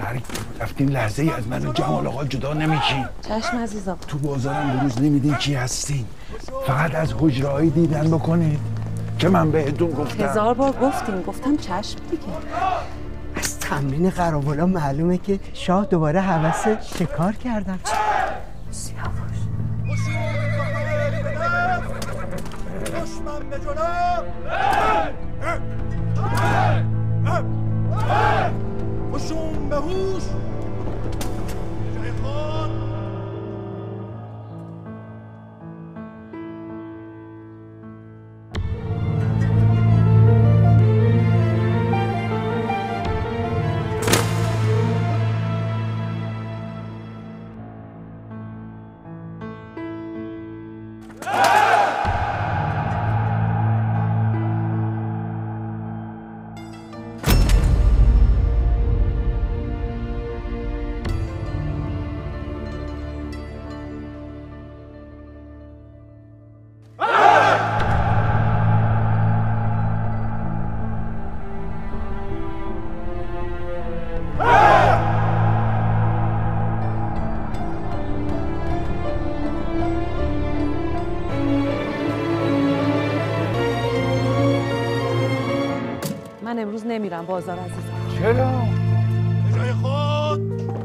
رفتین لحظه ای از من و جمال آقا جدا نمیشین. چشم عزیزم. تو بازارم بروز نمیدین کی هستین، فقط از حجره‌های دیدن بکنید که من بهتون گفتم. 1000 بار گفتم چشم دیگه. از تمرین قراولا معلومه که شاه دوباره هوس شکار کردن. سیاوش دشمن به جلو. هشوم به هوش. به جای خود. من امروز نمیرم بازار عزیزم. چرا؟ به جای خود.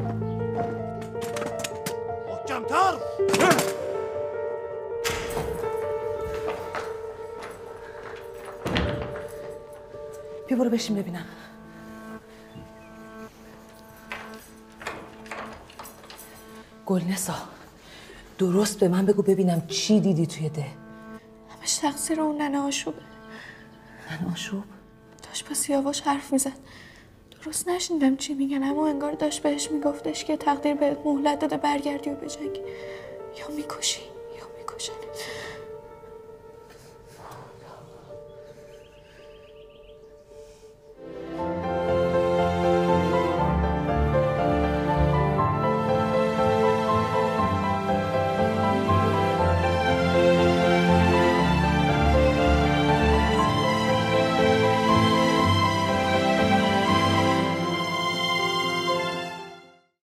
محکم‌تر. بیا برو بشین ببینم. گلنسا درست به من بگو ببینم چی دیدی توی ده. همش تقصیر اون ننه آشوبه. ننه آشوب؟ داشت با سیاوش حرف میزد. درست نشنیدم چی میگن، اما انگار داشت بهش میگفتش که تقدیر بهت مهلت داده برگردی و بجنگی، یا میکشی یا میکشن.